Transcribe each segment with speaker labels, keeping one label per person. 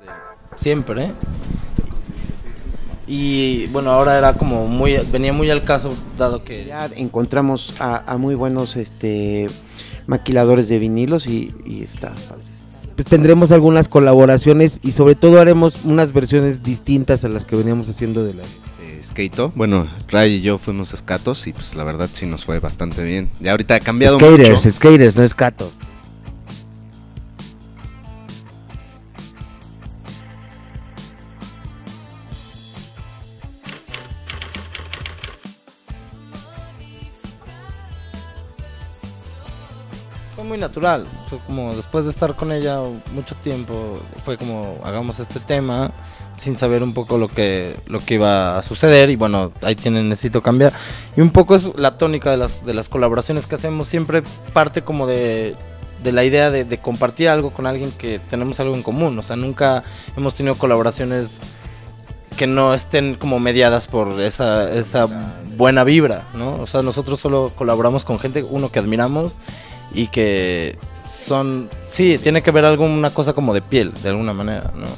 Speaker 1: siempre. Y bueno, ahora era como venía muy al caso, dado que
Speaker 2: ya encontramos a muy buenos maquiladores de vinilos y está padre.
Speaker 3: Pues tendremos algunas colaboraciones y sobre todo haremos unas versiones distintas a las que veníamos haciendo de las
Speaker 4: Skato. Bueno, Ray y yo fuimos skatos y pues la verdad sí nos fue bastante bien. Ya ahorita ha cambiado
Speaker 3: skaters,
Speaker 4: mucho.
Speaker 3: Skaters, no escatos.
Speaker 1: fue muy natural. Fue como después de estar con ella mucho tiempo, fue como hagamos este tema sin saber un poco lo que iba a suceder y bueno, ahí tienen Necesito Cambiar. Y un poco es la tónica de las colaboraciones que hacemos, siempre parte como de la idea de compartir algo con alguien que tenemos algo en común. O sea, nunca hemos tenido colaboraciones que no estén como mediadas por esa buena vibra, ¿no? O sea, nosotros solo colaboramos con gente, uno, que admiramos y que son, sí, tiene que ver alguna cosa como de piel, de alguna manera, ¿no?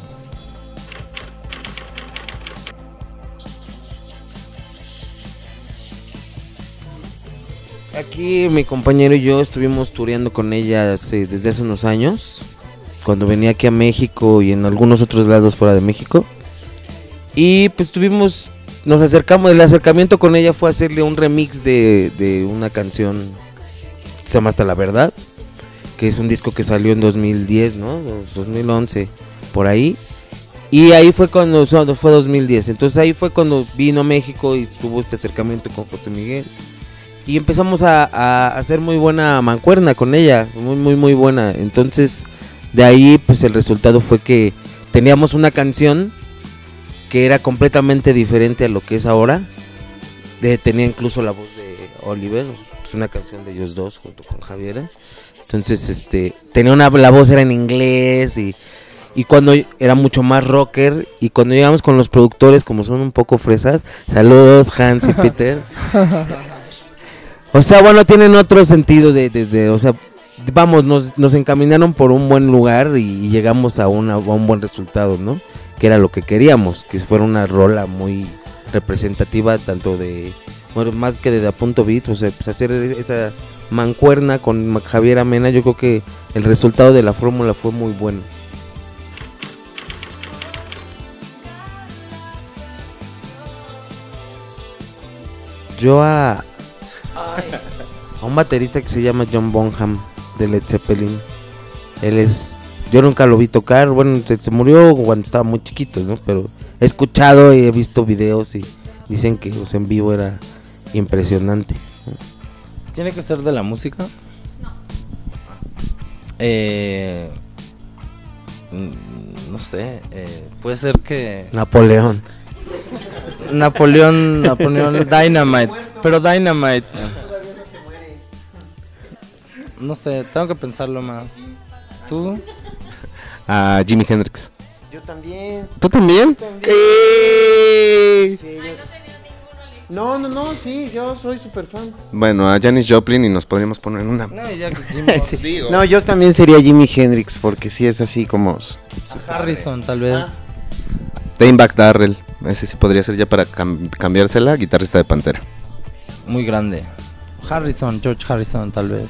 Speaker 3: Aquí mi compañero y yo estuvimos tureando con ella desde hace unos años, cuando venía aquí a México y en algunos otros lados fuera de México. Y pues nos acercamos, el acercamiento con ella fue hacerle un remix de una canción que se llama Hasta la Verdad, que es un disco que salió en 2010, ¿no? 2011, por ahí. Y ahí fue cuando fue 2010, entonces ahí fue cuando vino a México y tuvo este acercamiento con José Miguel. Y empezamos a hacer muy buena mancuerna con ella, muy buena. Entonces de ahí pues el resultado fue que teníamos una canción que era completamente diferente a lo que es ahora. Tenía incluso la voz de Oliver, pues una canción de ellos dos junto con Javiera. Entonces tenía la voz era en inglés y cuando era mucho más rocker. Y cuando llegamos con los productores, como son un poco fresas, saludos Hans y Peter. O sea, bueno, tienen otro sentido o sea, vamos, nos encaminaron por un buen lugar y llegamos a un buen resultado, ¿no? Que era lo que queríamos, que fuera una rola muy representativa, tanto bueno, más que de A Punto Beat, o sea, pues hacer esa mancuerna con Javier Amena, yo creo que el resultado de la fórmula fue muy bueno. Yo a un baterista que se llama John Bonham de Led Zeppelin. Yo nunca lo vi tocar, bueno, se murió cuando estaba muy chiquito, ¿no? Pero he escuchado y he visto videos y dicen que en vivo era impresionante, ¿no?
Speaker 1: ¿Tiene que ser de la música? No sé, puede ser que
Speaker 3: Napoleón
Speaker 1: Dynamite, pero Dynamite. No sé, tengo que pensarlo más. ¿Tú?
Speaker 4: A Jimi Hendrix.
Speaker 2: Yo también.
Speaker 4: ¿Tú también?
Speaker 2: Sí, no, sí, yo soy súper fan.
Speaker 4: Bueno, a Janis Joplin y nos podríamos poner una.
Speaker 1: No, ya que Jimi.
Speaker 2: Sí. No, yo también sería Jimi Hendrix porque sí es así como
Speaker 1: Harrison, tal vez.
Speaker 4: Dimebag Darrell. Ese sí podría ser ya para cambiársela, guitarrista de Pantera.
Speaker 1: Muy grande. George Harrison, tal vez.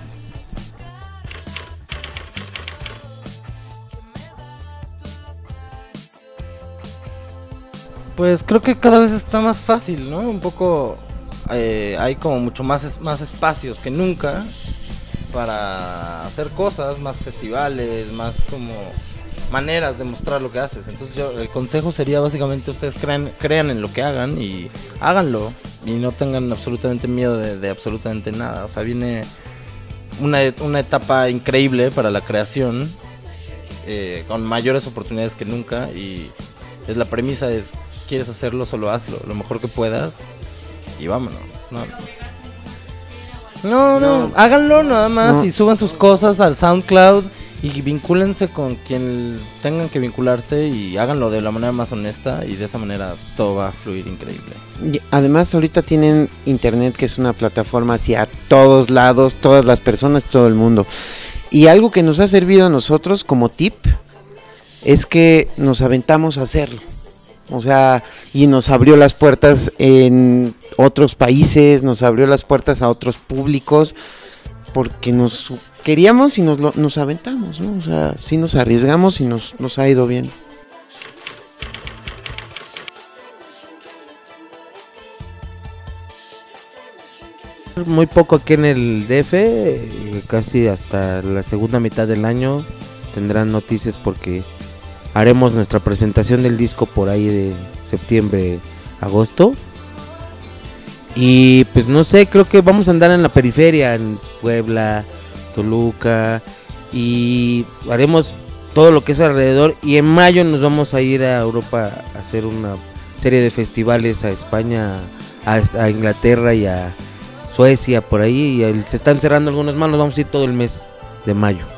Speaker 1: Pues creo que cada vez está más fácil, ¿no? Un poco hay como mucho más espacios que nunca para hacer cosas, más festivales, más como maneras de mostrar lo que haces. Entonces el consejo sería básicamente ustedes crean en lo que hagan y háganlo y no tengan absolutamente miedo de absolutamente nada. O sea, viene una etapa increíble para la creación con mayores oportunidades que nunca y la premisa es: quieres hacerlo, solo hazlo, lo mejor que puedas y vámonos. No, háganlo nada más y suban sus cosas al SoundCloud y vincúlense con quien tengan que vincularse y háganlo de la manera más honesta y de esa manera todo va a fluir increíble.
Speaker 2: Y además ahorita tienen internet, que es una plataforma hacia todos lados, todas las personas, todo el mundo. Y algo que nos ha servido a nosotros como tip es que nos aventamos a hacerlo. O sea, y nos abrió las puertas en otros países, nos abrió las puertas a otros públicos, porque nos queríamos y nos aventamos, ¿no? O sea, sí nos arriesgamos y nos ha ido bien.
Speaker 3: Muy poco aquí en el DF, casi hasta la segunda mitad del año tendrán noticias porque haremos nuestra presentación del disco por ahí de septiembre, agosto. Y pues no sé, creo que vamos a andar en la periferia, en Puebla, Toluca, y haremos todo lo que es alrededor. Y en mayo nos vamos a ir a Europa a hacer una serie de festivales, a España, a Inglaterra y a Suecia, por ahí. Y se están cerrando algunos más, nos vamos a ir todo el mes de mayo.